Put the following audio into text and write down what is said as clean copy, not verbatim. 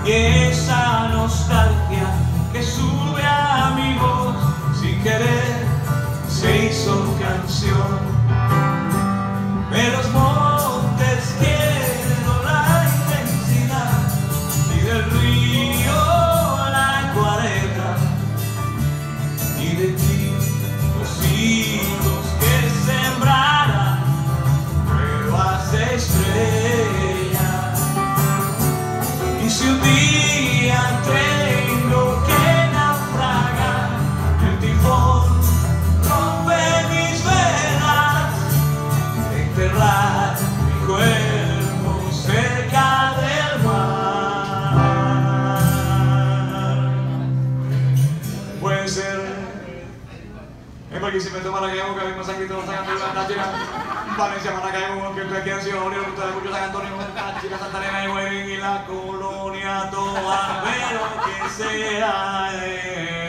y esa nostalgia que sube a mi voz sin querer se hizo canción. De los montes quiero la inmensidad y del río la acuarela y de ti los hijos que sembrarán nuevas estrellas. Y si un día tengo que naufragar, el tifón rompe mis venas, enterrar mi cuerpo cerca del mar. Puede ser. Es porque si me toma la que hago, que mismo aquí todos sacando la chica. Valencia, Maracaibo, que estoy aquí en Ciudad Bolívar, que mucho San Antonio, la chica Santa Elena y Huevín y la colonia toda, pero que sea